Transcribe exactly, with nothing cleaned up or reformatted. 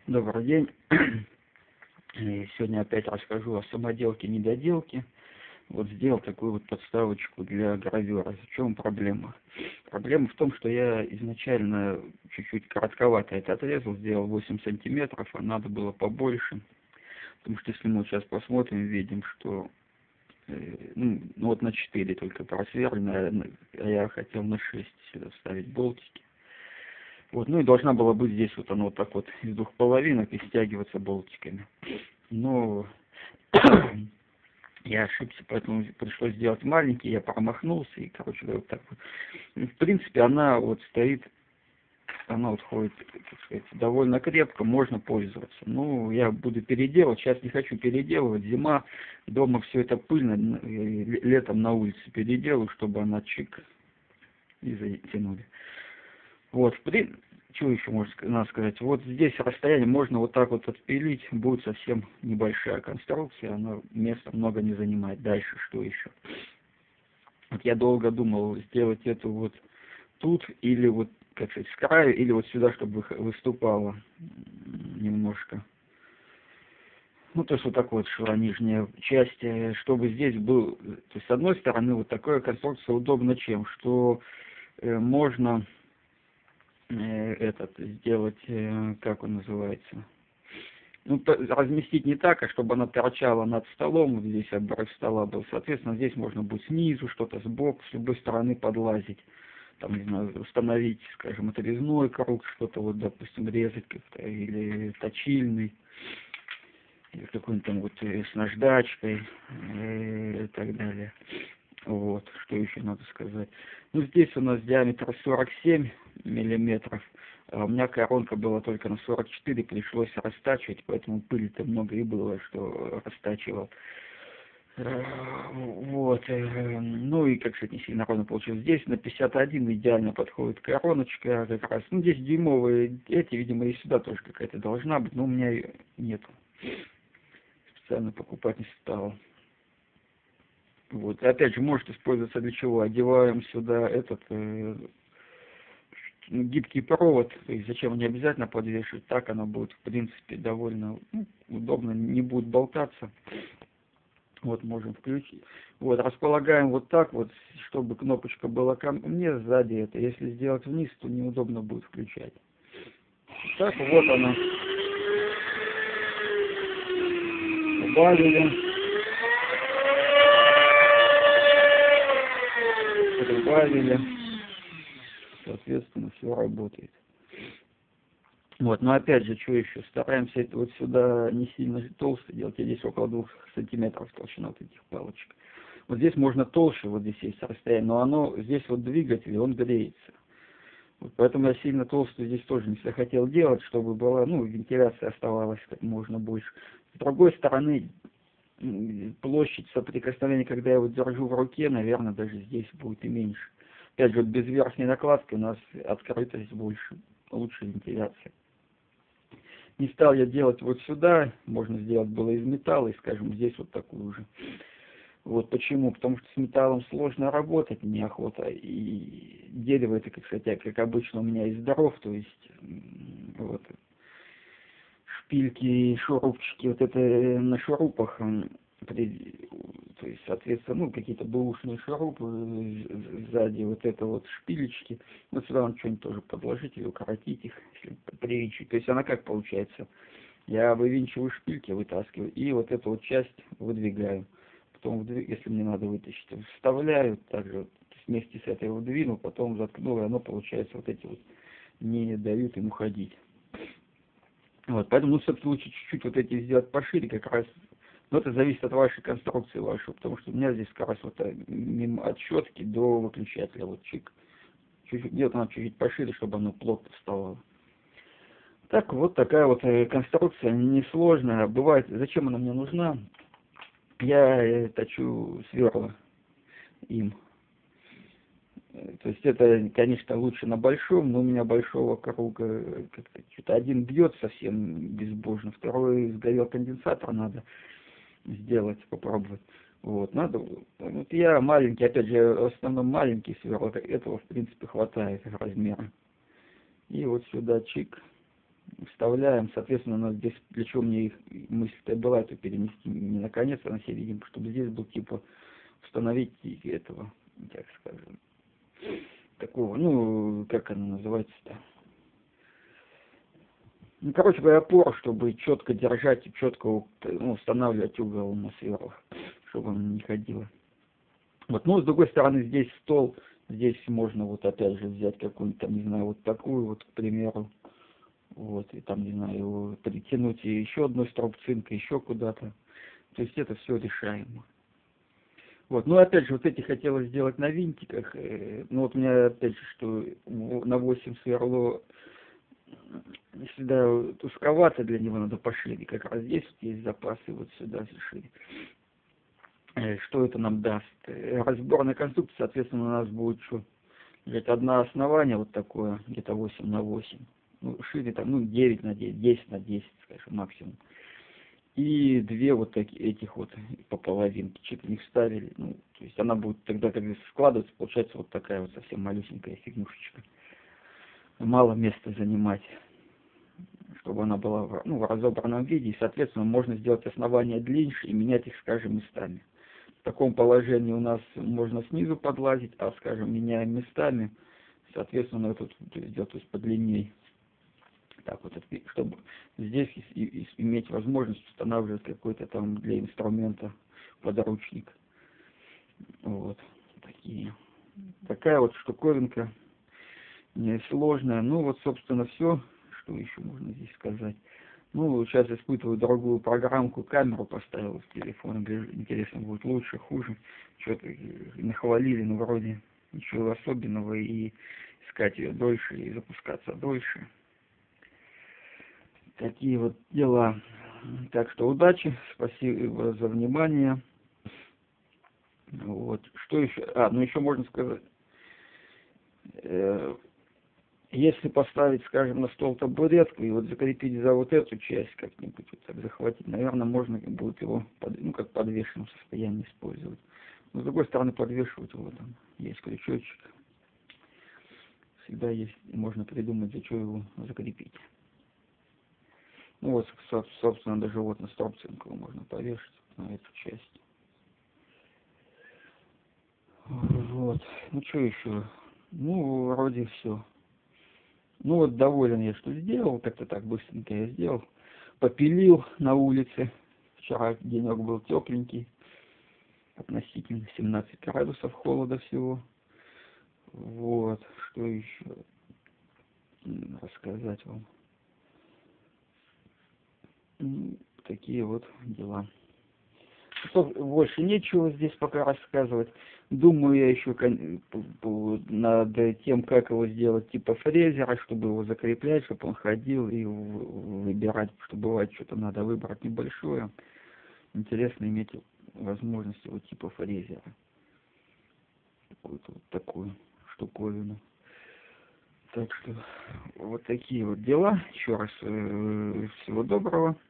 Добрый день. И сегодня опять расскажу о самоделке-недоделке. Вот сделал такую вот подставочку для гравера. В чем проблема? Проблема в том, что я изначально чуть-чуть коротковато это отрезал, сделал восемь сантиметров, а надо было побольше. Потому что если мы сейчас посмотрим, видим, что э, ну, ну вот на четыре только просверлено, а я хотел на шесть сюда вставить болтики. Вот, ну и должна была быть здесь вот она вот так вот из двух половинок и стягиваться болтиками. Но я ошибся, поэтому пришлось сделать маленький, я промахнулся и, короче говоря, вот так вот. В принципе, она вот стоит, она вот ходит, так сказать, довольно крепко, можно пользоваться. Ну, я буду переделывать, сейчас не хочу переделывать, зима, дома все это пыльно, летом на улице переделаю, чтобы она чик и затянули. Вот, в принципе, что еще можно надо сказать? Вот здесь расстояние можно вот так вот отпилить, будет совсем небольшая конструкция, она места много не занимает. Дальше что еще? Вот я долго думал сделать эту вот тут, или вот, как сказать, с краю, или вот сюда, чтобы выступала немножко. Ну, то есть вот так вот шла нижняя часть, чтобы здесь был, то есть с одной стороны вот такая конструкция удобна чем, что э, можно этот сделать, как он называется, ну, разместить не так, а чтобы она торчала над столом, вот здесь обрыв стола был, соответственно, здесь можно будет снизу, что-то сбоку, с любой стороны подлазить, там, не знаю, установить, скажем, отрезной круг, что-то вот, допустим, резать как-то, или точильный, или какой-нибудь там вот с наждачкой и так далее. Вот, что еще надо сказать. Ну, здесь у нас диаметр сорок семь миллиметров. А у меня коронка была только на сорок четыре, пришлось растачивать, поэтому пыли-то много и было, что растачивал. Вот. Ну и, как сказать, не сильно ровно получилось. Здесь на пятьдесят один идеально подходит короночка как раз. Ну, здесь дюймовые эти, видимо, и сюда тоже какая-то должна быть, но у меня ее нету. Специально покупать не стал. Вот. И опять же, может использоваться для чего? Одеваем сюда этот э, гибкий провод. То есть зачем не обязательно подвешивать. Так оно будет, в принципе, довольно ну, удобно, не будет болтаться. Вот, можем включить. Вот, располагаем вот так вот, чтобы кнопочка была ко мне сзади это. Если сделать вниз, то неудобно будет включать. Так, вот она. Убавили. Добавили, соответственно, все работает. Вот, но опять же, что еще? Стараемся это вот сюда не сильно толсто делать. Я здесь около двух сантиметров толщина вот этих палочек. Вот здесь можно толще, вот здесь есть расстояние, но оно, здесь вот двигатель, он греется. Вот поэтому я сильно толстую здесь тоже не захотел делать, чтобы была, ну, вентиляция оставалась как можно больше. С другой стороны, площадь соприкосновения, когда я его держу в руке, наверное, даже здесь будет и меньше. Опять же, вот без верхней накладки у нас открытость больше, лучше вентиляция. Не стал я делать вот сюда, можно сделать было из металла, и, скажем, здесь вот такую же. Вот почему? Потому что с металлом сложно работать, неохота, и дерево это, как сказать, как обычно у меня из дров, то есть вот шпильки, шурупчики, вот это на шурупах, то есть, соответственно, ну, какие-то бэушные шурупы сзади, вот это вот шпилечки, вот сюда вам что-нибудь тоже подложить или укоротить их, если привинчивать. То есть она как получается? Я вывинчиваю шпильки, вытаскиваю, и вот эту вот часть выдвигаю. Потом, если мне надо вытащить, вставляю, также вот вместе с этой выдвину, потом заткнул, и оно получается вот эти вот не дают им уходить. Вот, поэтому, ну, собственно, лучше чуть-чуть вот эти сделать пошире, как раз, но это зависит от вашей конструкции вашей, потому что у меня здесь как раз вот мимо от щетки до выключателя, вот чик, чуть-чуть, где-то надо чуть-чуть пошире, чтобы оно плотно вставало. Так, вот такая вот конструкция, несложная, бывает, зачем она мне нужна? Я точу сверла им. То есть это, конечно, лучше на большом, но у меня большого круга как-то что-то один бьет совсем безбожно, второй сгорел конденсатор, надо сделать, попробовать. Вот, надо, вот я маленький, опять же, в основном маленький сверл, этого, в принципе, хватает размера. И вот сюда чик, вставляем, соответственно, у нас здесь, для чего мне их мысль-то была, это перенести не на конец, а на середину, чтобы здесь был типа установить этого, как скажем, такого, ну, как оно называется-то. Ну, короче говоря, опору, чтобы четко держать и четко, ну, устанавливать угол на сверлах, чтобы он не ходило. Вот, ну, с другой стороны, здесь стол, здесь можно вот опять же взять какую-нибудь там, не знаю, вот такую вот, к примеру, вот, и там, не знаю, притянуть еще одну строп цинка, еще куда-то. То есть это все решаемо. Вот, ну, опять же, вот эти хотелось сделать на винтиках, э, ну, вот у меня, опять же, что на восемь сверло всегда узковато, для него надо пошире, как раз здесь вот есть запасы, вот сюда шире. Что это нам даст? Разборная конструкция, соответственно, у нас будет что? Где-то одно основание вот такое, где-то восемь на восемь. Ну, шире там, ну, девять на девять, десять на десять, скажем, максимум. И две вот такие, этих вот по половинке, что-то в них вставили. Ну, то есть она будет тогда, когда складываться, получается вот такая вот совсем малюсенькая фигнюшечка. Мало места занимать, чтобы она была в, ну, в разобранном виде. И, соответственно, можно сделать основания длиннее и менять их, скажем, местами. В таком положении у нас можно снизу подлазить, а, скажем, меняем местами, соответственно, тут сделать, то есть подлинней. Так вот, чтобы здесь и, и, иметь возможность устанавливать какой-то там для инструмента подручник. Вот такие. Такая вот штуковинка несложная. Ну вот, собственно, все, что еще можно здесь сказать. Ну, сейчас испытываю другую программку, камеру поставил с телефона, интересно, будет лучше, хуже. Что-то нахвалили, но вроде ничего особенного, и искать ее дольше, и запускаться дольше. Такие вот дела. Так что удачи, спасибо за внимание. Вот, что еще? А, ну еще можно сказать, э, если поставить, скажем, на стол табуретку и вот закрепить за вот эту часть как-нибудь, вот так захватить, наверное, можно будет его, под, ну, как подвешенном состоянии использовать. Но с другой стороны, подвешивать его там есть крючочек. Всегда есть, можно придумать, за что его закрепить. Ну вот, собственно, даже вот на стропцинку можно повешать на эту часть. Вот. Ну что еще? Ну, вроде все. Ну вот доволен я, что сделал, как-то так быстренько я сделал. Попилил на улице. Вчера денек был тепленький, относительно семнадцать градусов холода всего. Вот, что еще рассказать вам. Ну, такие вот дела. Больше нечего здесь пока рассказывать. Думаю я еще над тем, как его сделать типа фрезера, чтобы его закреплять, чтобы он ходил и выбирать, что бывает что-то надо выбрать небольшое. Интересно иметь возможность его типа фрезера. Какую-то вот такую штуковину. Так что вот такие вот дела. Еще раз всего доброго.